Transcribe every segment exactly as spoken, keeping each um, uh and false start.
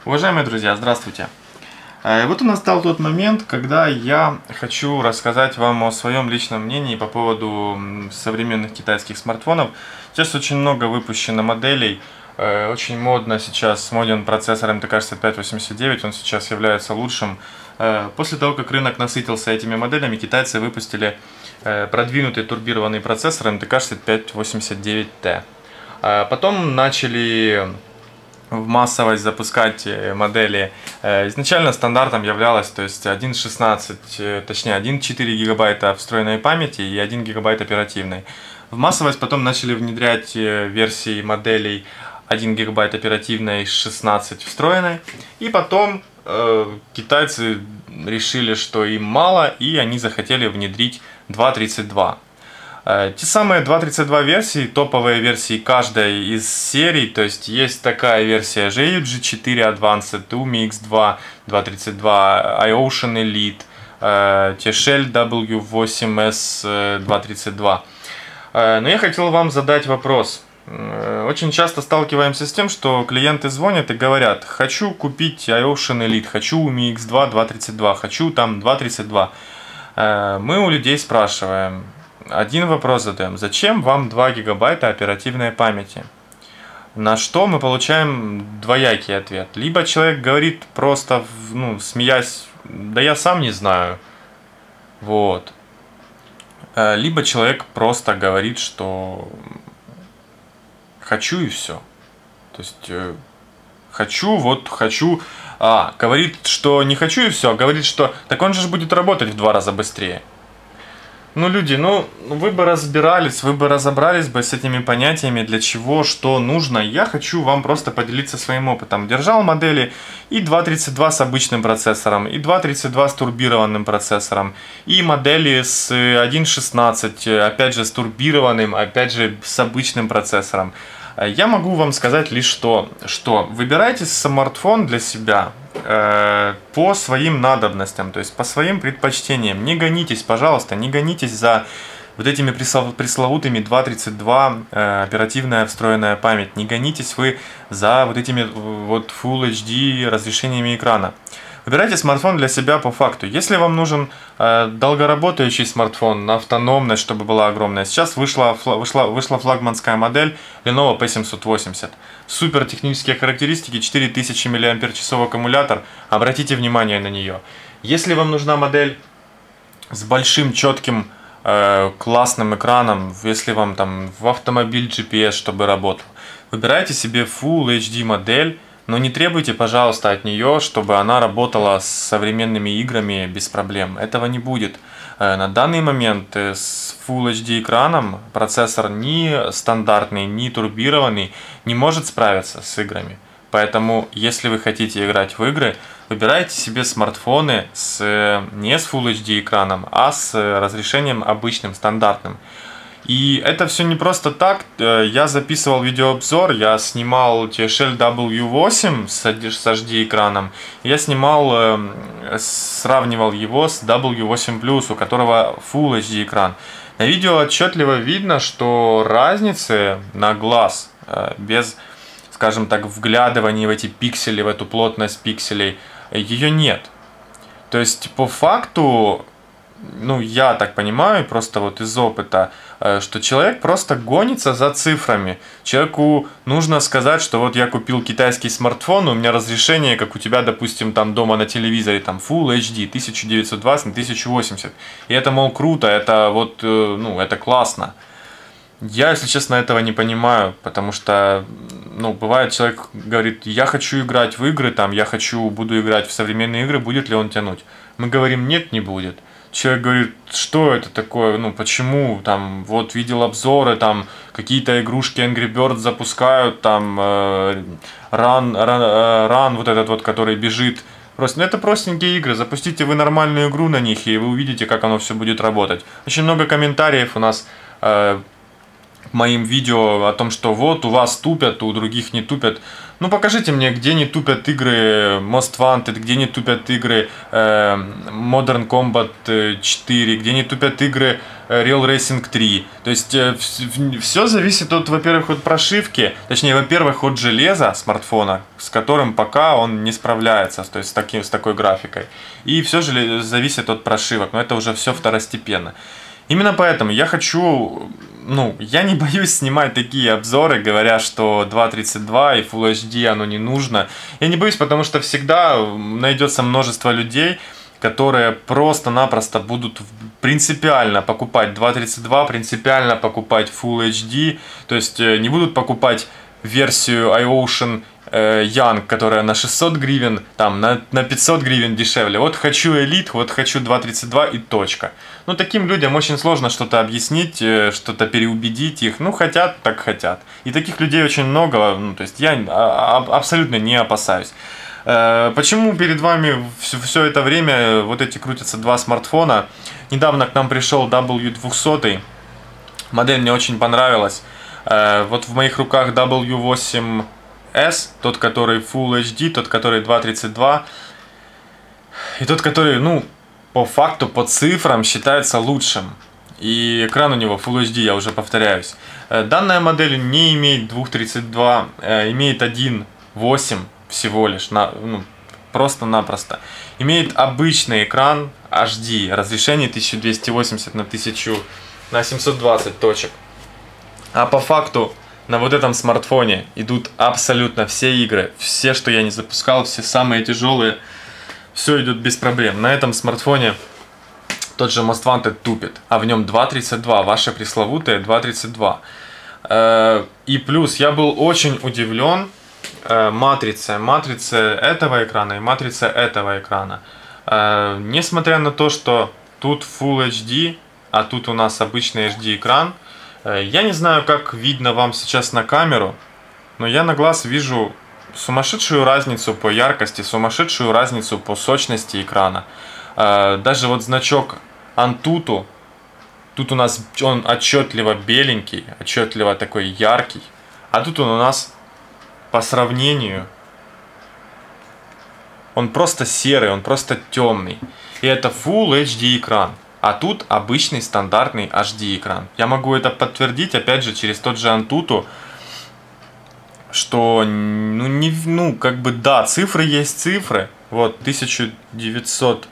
Уважаемые друзья, здравствуйте! Э, Вот у нас настал тот момент, когда я хочу рассказать вам о своем личном мнении по поводу м, современных китайских смартфонов. Сейчас очень много выпущено моделей, э, очень модно сейчас, моден процессор эм тэ ка шестьдесят пять восемьдесят девять, он сейчас является лучшим. Э, После того, как рынок насытился этими моделями, китайцы выпустили э, продвинутый турбированный процессор эм тэ ка шестьдесят пять восемьдесят девять тэ. Потом начали в массовость запускать модели. Изначально стандартом являлось, то есть один шестнадцать, точнее один четыре гигабайта встроенной памяти и один гигабайт оперативной. В массовость потом начали внедрять версии моделей один гигабайт оперативной, шестнадцать встроенной. И потом э, китайцы решили, что им мало, и они захотели внедрить два тридцать два. Те самые два тридцать два версии, топовые версии каждой из серий, то есть есть такая версия джи ю джи четыре Advanced, Umi икс два два тридцать два, iOcean Elite, T-Shell дабл ю восемь эс два тридцать два. Но я хотел вам задать вопрос. Очень часто сталкиваемся с тем, что клиенты звонят и говорят: хочу купить iOcean Elite, хочу Umi икс два два тридцать два, хочу там два тридцать два. Мы у людей спрашиваем, один вопрос задаем: зачем вам два гигабайта оперативной памяти? На что мы получаем двоякий ответ. Либо человек говорит просто, ну, смеясь: да я сам не знаю. Вот. Либо человек просто говорит, что хочу и все. То есть хочу, вот хочу. А, говорит, что не хочу и все, а говорит, что так он же будет работать в два раза быстрее. Ну, люди, ну, вы бы разбирались, вы бы разобрались бы с этими понятиями, для чего, что нужно. Я хочу вам просто поделиться своим опытом. Держал модели и два тридцать два с обычным процессором, и два тридцать два с турбированным процессором, и модели с один шестнадцать, опять же, с турбированным, опять же, с обычным процессором. Я могу вам сказать лишь то, что выбирайте смартфон для себя э, по своим надобностям, то есть по своим предпочтениям. Не гонитесь, пожалуйста, не гонитесь за вот этими пресловутыми два тридцать два, э, оперативная встроенная память. Не гонитесь вы за вот этими вот Full эйч ди разрешениями экрана. Выбирайте смартфон для себя по факту. Если вам нужен э, долгоработающий смартфон на автономность, чтобы была огромная, сейчас вышла, вышла, вышла флагманская модель Lenovo пи семьсот восемьдесят. Супер технические характеристики, четыре тысячи миллиампер-часов аккумулятор. Обратите внимание на нее. Если вам нужна модель с большим, четким, э, классным экраном, если вам там в автомобиль джи пи эс, чтобы работал, выбирайте себе Full эйч ди модель. Но не требуйте, пожалуйста, от нее, чтобы она работала с современными играми без проблем. Этого не будет. На данный момент с Full эйч ди экраном процессор ни стандартный, ни турбированный не может справиться с играми. Поэтому, если вы хотите играть в игры, выбирайте себе смартфоны с, не с Full эйч ди экраном, а с разрешением обычным, стандартным. И это все не просто так. Я записывал видеообзор, я снимал T-Shell дабл ю восемь с эйч ди экраном. Я снимал, сравнивал его с дабл ю восемь плюс, у которого Full эйч ди экран. На видео отчетливо видно, что разницы на глаз, без, скажем так, вглядывания в эти пиксели, в эту плотность пикселей, ее нет. То есть по факту, ну, я так понимаю, просто вот из опыта, что человек просто гонится за цифрами. Человеку нужно сказать, что вот я купил китайский смартфон, у меня разрешение, как у тебя, допустим, там дома на телевизоре, там Full эйч ди тысяча девятьсот двадцать на тысяча восемьдесят. И это, мол, круто, это вот, ну, это классно. Я, если честно, этого не понимаю, потому что, ну, бывает, человек говорит: я хочу играть в игры, там, я хочу, буду играть в современные игры, будет ли он тянуть? Мы говорим: нет, не будет. Человек говорит: что это такое, ну почему, там, вот видел обзоры, там, какие-то игрушки Angry Birds запускают, там, э, Run, Run, э, Run, вот этот вот, который бежит. Просто, ну, это простенькие игры, запустите вы нормальную игру на них, и вы увидите, как оно все будет работать. Очень много комментариев у нас э, к моим видео о том, что вот у вас тупят, у других не тупят. Ну покажите мне, где не тупят игры Most Wanted, где не тупят игры э, Modern Combat четыре, где не тупят игры Real Racing три. То есть все зависит от, во-первых, от прошивки, точнее, во-первых, от железа смартфона, с которым пока он не справляется, то есть с, таким, с такой графикой. И все же зависит от прошивок, но это уже все второстепенно. Именно поэтому я хочу, ну, я не боюсь снимать такие обзоры, говоря, что два тридцать два и Full эйч ди оно не нужно. Я не боюсь, потому что всегда найдется множество людей, которые просто-напросто будут принципиально покупать два тридцать два, принципиально покупать Full эйч ди, то есть не будут покупать версию iOcean Young, которая на шестьсот гривен, там на, на пятьсот гривен дешевле. Вот хочу Elite, вот хочу два тридцать два и точка. Ну, таким людям очень сложно что-то объяснить, что-то переубедить их. Ну, хотят, так хотят. И таких людей очень много, ну, то есть я абсолютно не опасаюсь. Почему перед вами все, все это время вот эти крутятся два смартфона? Недавно к нам пришел дабл ю двести, модель мне очень понравилась. Вот в моих руках дабл ю восемь эс, тот, который Full эйч ди, тот, который два тридцать два, и тот, который, ну, по факту, по цифрам считается лучшим. И экран у него Full эйч ди, я уже повторяюсь. Данная модель не имеет два тридцать два, имеет один восемь всего лишь, на, ну, просто-напросто. Имеет обычный экран эйч ди, разрешение тысяча двести восемьдесят на тысячу, на семьсот двадцать точек. А по факту на вот этом смартфоне идут абсолютно все игры, все, что я не запускал, все самые тяжелые, все идет без проблем. На этом смартфоне тот же Most Wanted тупит, а в нем два тридцать два, ваше пресловутое два тридцать два. И плюс я был очень удивлен матрицей, матрицей этого экрана и матрицей этого экрана. Несмотря на то, что тут Full эйч ди, а тут у нас обычный эйч ди экран, я не знаю, как видно вам сейчас на камеру, но я на глаз вижу сумасшедшую разницу по яркости, сумасшедшую разницу по сочности экрана. Даже вот значок Antutu, тут у нас он отчетливо беленький, отчетливо такой яркий, а тут он у нас по сравнению, он просто серый, он просто темный. И это Full эйч ди экран. А тут обычный стандартный эйч ди экран. Я могу это подтвердить, опять же, через тот же Antutu, что, ну, не, ну, как бы, да, цифры есть цифры. Вот, тысяча девятьсот.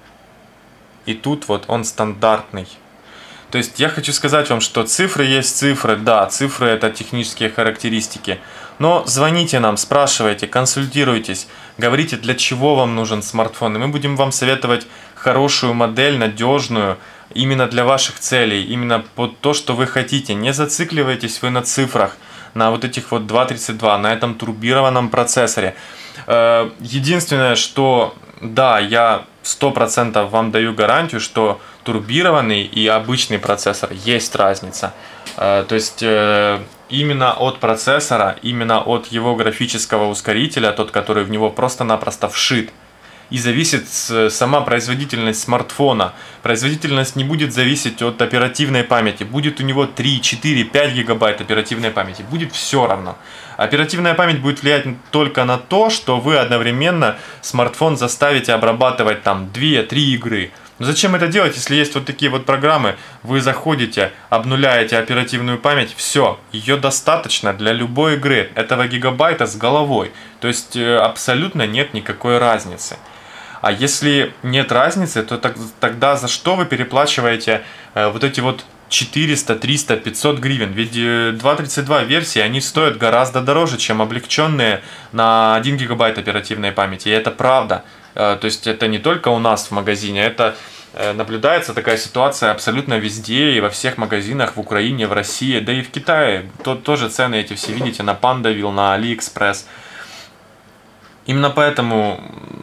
И тут вот он стандартный. То есть я хочу сказать вам, что цифры есть цифры. Да, цифры — это технические характеристики. Но звоните нам, спрашивайте, консультируйтесь, говорите, для чего вам нужен смартфон. И мы будем вам советовать хорошую модель, надежную, именно для ваших целей, именно под то, что вы хотите. Не зацикливайтесь вы на цифрах, на вот этих вот два тридцать два, на этом турбированном процессоре. Единственное, что, да, я сто процентов вам даю гарантию, что турбированный и обычный процессор есть разница. То есть именно от процессора, именно от его графического ускорителя, тот, который в него просто-напросто вшит, и зависит сама производительность смартфона. Производительность не будет зависеть от оперативной памяти. Будет у него три, четыре, пять гигабайт оперативной памяти. Будет все равно. Оперативная память будет влиять только на то, что вы одновременно смартфон заставите обрабатывать там две-три игры. Но зачем это делать, если есть вот такие вот программы? Вы заходите, обнуляете оперативную память, все, ее достаточно для любой игры. Этого гигабайта с головой. То есть абсолютно нет никакой разницы. А если нет разницы, то так, тогда за что вы переплачиваете э, вот эти вот четыреста, триста, пятьсот гривен? Ведь э, два тридцать два версии, они стоят гораздо дороже, чем облегченные на один гигабайт оперативной памяти. И это правда. Э, то есть это не только у нас в магазине, это э, наблюдается такая ситуация абсолютно везде, и во всех магазинах в Украине, в России, да и в Китае. То, тоже цены эти все видите на Pandavil, на AliExpress. Именно поэтому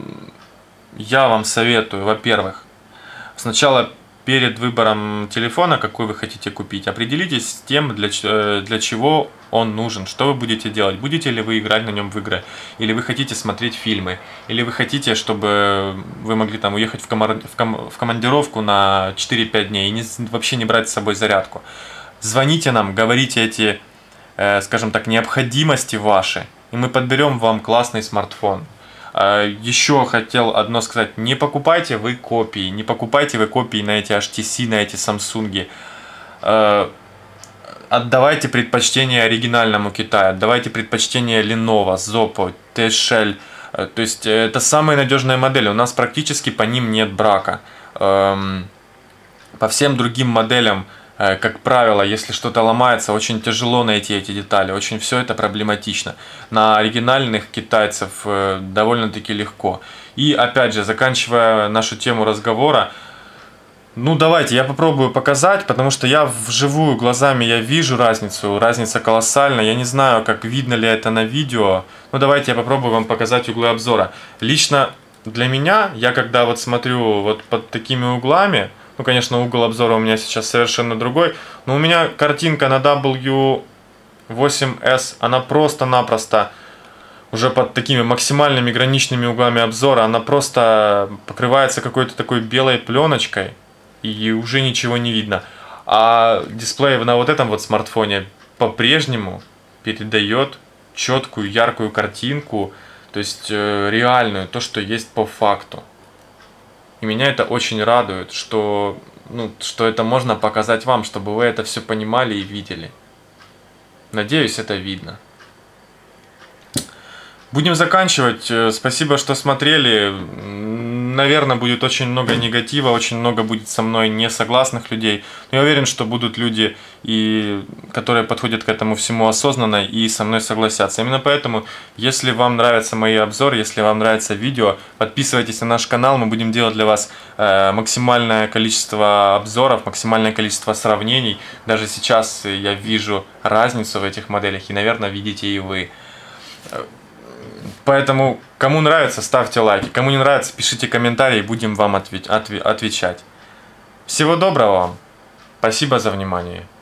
я вам советую, во-первых, сначала перед выбором телефона, какой вы хотите купить, определитесь с тем, для, для чего он нужен, что вы будете делать. Будете ли вы играть на нем в игры, или вы хотите смотреть фильмы, или вы хотите, чтобы вы могли там уехать в, комар... в, ком... в командировку на четыре-пять дней и не... вообще не брать с собой зарядку. Звоните нам, говорите эти, э, скажем так, необходимости ваши, и мы подберем вам классный смартфон. Еще хотел одно сказать. Не покупайте вы копии. Не покупайте вы копии на эти эйч ти си, на эти Samsung. Отдавайте предпочтение оригинальному Китаю. Отдавайте предпочтение Lenovo, Zoppo, ти эс эл. То есть это самые надежные модели. У нас практически по ним нет брака. По всем другим моделям, как правило, если что-то ломается, очень тяжело найти эти детали. Очень все это проблематично. На оригинальных китайцев довольно-таки легко. И опять же, заканчивая нашу тему разговора, ну давайте я попробую показать, потому что я вживую глазами я вижу разницу. Разница колоссальная. Я не знаю, как видно ли это на видео. Ну давайте я попробую вам показать углы обзора. Лично для меня, я когда вот смотрю вот под такими углами, ну, конечно, угол обзора у меня сейчас совершенно другой. Но у меня картинка на дабл ю восемь эс, она просто-напросто уже под такими максимальными граничными углами обзора, она просто покрывается какой-то такой белой пленочкой, и уже ничего не видно. А дисплей на вот этом вот смартфоне по-прежнему передает четкую, яркую картинку, то есть э, реальную, то, что есть по факту. И меня это очень радует, что, ну, что это можно показать вам, чтобы вы это все понимали и видели. Надеюсь, это видно. Будем заканчивать. Спасибо, что смотрели. Наверное, будет очень много негатива, очень много будет со мной несогласных людей. Но я уверен, что будут люди, и, которые подходят к этому всему осознанно и со мной согласятся. Именно поэтому, если вам нравятся мои обзоры, если вам нравится видео, подписывайтесь на наш канал. Мы будем делать для вас э, максимальное количество обзоров, максимальное количество сравнений. Даже сейчас я вижу разницу в этих моделях, и, наверное, видите и вы. Поэтому, кому нравится, ставьте лайки. Кому не нравится, пишите комментарии, будем вам отвечать. Всего доброго вам. Спасибо за внимание.